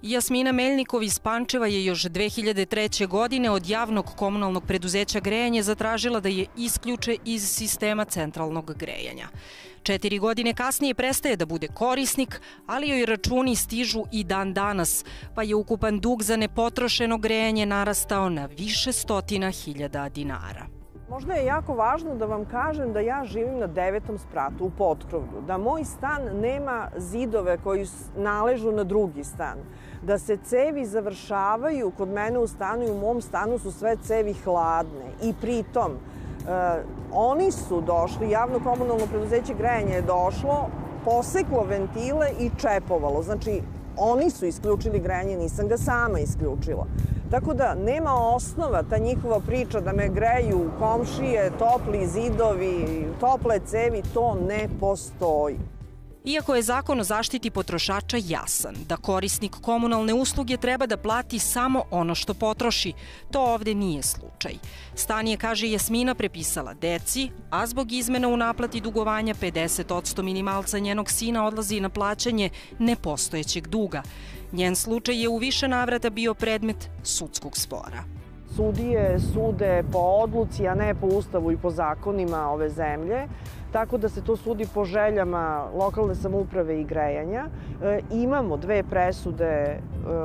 Jasmina Meljnikov iz Pančeva je još 2003. godine od javnog komunalnog preduzeća grejanje zatražila da je isključe iz sistema centralnog grejanja. 4 godine kasnije prestaje da bude korisnik, ali joj računi stižu i dan danas, pa je ukupan dug za nepotrošeno grejanje narastao na više stotina hiljada dinara. Možda je jako važno da vam kažem da ja živim na 9. spratu u potkrovlju, da moj stan nema zidove koji naležu na drugi stan, da se cevi završavaju kod mene u stanu i u mom stanu su sve cevi hladne i pritom oni su došli, javno komunalno preduzeće grejanja je došlo, poseklo ventile i čepovalo. Znači, oni su isključili grejanje, nisam ga sama isključila. Tako da nema osnova ta njihova priča da me greju komšije, topli zidovi, tople cevi, to ne postoji. Iako je Zakon o zaštiti potrošača jasan, da korisnik komunalne usluge treba da plati samo ono što potroši, to ovde nije slučaj. Stan je, kaže Jasmina, prepisala deci, a zbog izmena u naplati dugovanja 50% minimalca njenog sina odlazi na plaćanje nepostojećeg duga. Njen slučaj je u više navrata bio predmet sudskog spora. Sudije sude po odluci, a ne po ustavu i po zakonima ove zemlje, tako da se to sudi po željama lokalne samouprave i grejanja. Imamo 2 presude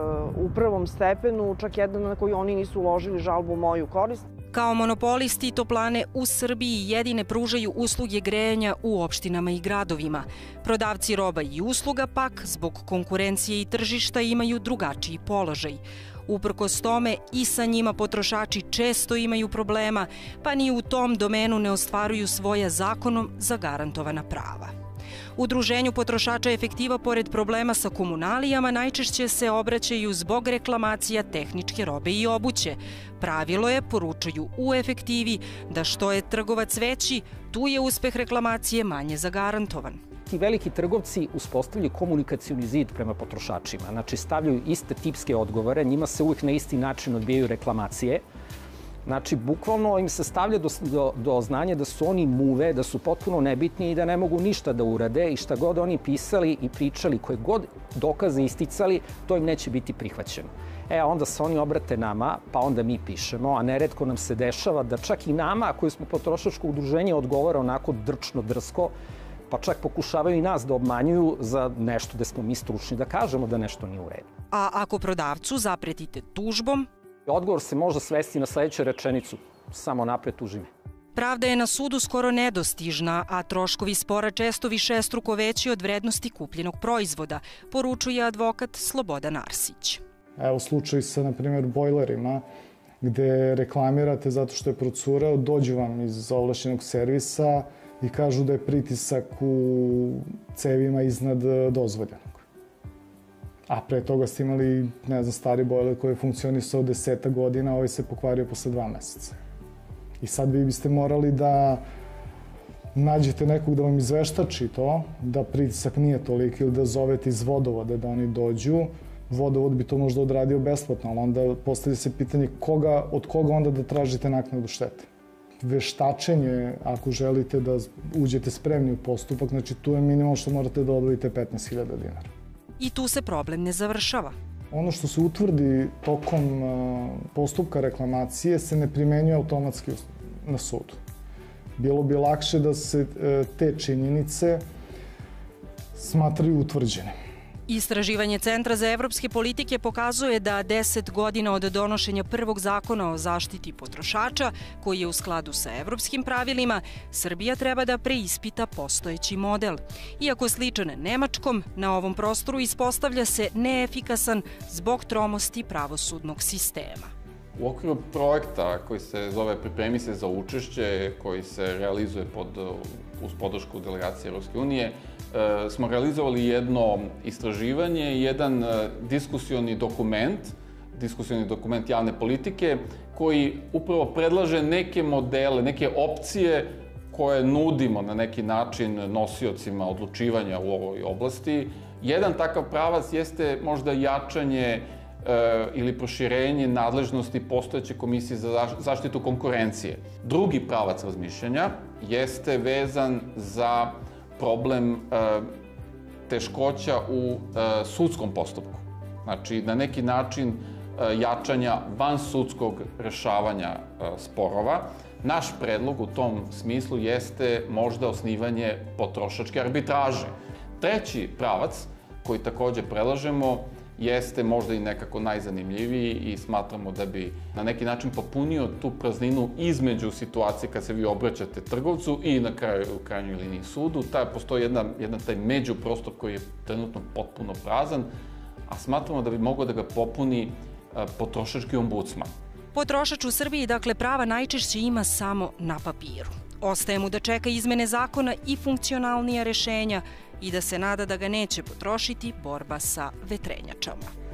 u prvom stepenu, čak jedna na koju oni nisu uložili žalbu u moju korist. Kao monopolisti toplane u Srbiji jedine pružaju usluge grejanja u opštinama i gradovima. Prodavci roba i usluga pak, zbog konkurencije i tržišta, imaju drugačiji položaj. Uprkos tome i sa njima potrošači često imaju problema, pa ni u tom domenu ne ostvaruju svoja zakonom zagarantovana prava. Udruženju potrošača Efektiva pored problema sa komunalijama najčešće se obraćaju zbog reklamacija tehničke robe i obuće. Pravilo je, poručuju u Efektivi, da što je trgovac veći, tu je uspeh reklamacije manje zagarantovan. Ti veliki trgovci uspostavljaju komunikacioni zid prema potrošačima. Znači, stavljaju iste tipske odgovore, njima se uvijek na isti način odbijaju reklamacije. Znači, bukvalno im se stavlja do znanja da su oni muve, da su potpuno nebitni i da ne mogu ništa da urade i šta god oni pisali i pričali, koje god dokaze isticali, to im neće biti prihvaćeno. A onda se oni obrate nama, pa onda mi pišemo, a neretko nam se dešava da čak i nama, koji smo potrošačko udruženje, odgovara onako drčno, drsko, pa čak pokušavaju i nas da obmanjuju za nešto gde smo mi stručni da kažemo da nešto nije u redu. A ako prodavcu zapretite tužbom? Odgovor se može svesti na sledeću rečenicu: samo napred tuži me. Pravda je na sudu skoro nedostižna, a troškovi spora često višestruko veći od vrednosti kupljenog proizvoda, poručuje advokat Slobodan Arsić. Evo slučaj sa, na primjer, bojlerima, gde reklamirate zato što je procureo, dođu vam iz ovlašćenog servisa i kažu da je pritisak u cevima iznad dozvoljenog. A pre toga ste imali, ne znam, stari bojler koji je funkcionisao 10 godina, ovaj se pokvario posle 2 meseca. I sad vi biste morali da nađete nekog da vam izveštači to, da pritisak nije toliki, ili da zovete iz vodovoda da oni dođu. Vodovod bi to možda odradio besplatno, ali onda postavlja se pitanje od koga onda da tražite naknadu štete. Veštačenje, ako želite da uđete spremni u postupak, znači tu je minimum što morate da odvojite 15.000 dinara. I tu se problem ne završava. Ono što se utvrdi tokom postupka reklamacije se ne primenjuje automatski na sudu. Bilo bi lakše da se te činjenice smatraju utvrđene. Istraživanje Centra za evropske politike pokazuje da 10 godina od donošenja prvog zakona o zaštiti potrošača, koji je u skladu sa evropskim pravilima, Srbija treba da preispita postojeći model. Iako sličan Nemačkom, na ovom prostoru ispostavlja se neefikasan zbog tromosti pravosudnog sistema. U okviru projekta koji se zove Pripremi se za učešće, koji se realizuje uz podršku delegacije Evropske unije, smo realizovali jedno istraživanje, jedan diskusioni dokument javne politike, koji upravo predlaže neke modele, neke opcije koje nudimo na neki način nosiocima odlučivanja u ovoj oblasti. Jedan takav pravac jeste možda jačanje ili proširenje nadležnosti postojeće Komisije za zaštitu konkurencije. Drugi pravac razmišljanja jeste vezan za problem teškoća u sudskom postupku. Znači, na neki način jačanja vansudskog rešavanja sporova. Naš predlog u tom smislu jeste možda osnivanje potrošačke arbitraže. Treći pravac koji takođe predlažemo jeste možda i nekako najzanimljiviji i smatramo da bi na neki način popunio tu prazninu između situacije kad se vi obraćate trgovcu i na kraju, u krajnjoj liniji sudu. Postoji jedan taj međuprostor koji je trenutno potpuno prazan, a smatramo da bi mogao da ga popuni potrošački ombudsman. Potrošač u Srbiji, dakle, prava najčešće ima samo na papiru. Ostaje mu da čeka izmene zakona i funkcionalnija rešenja i da se nada da ga neće potrošiti borba sa vetrenjačama.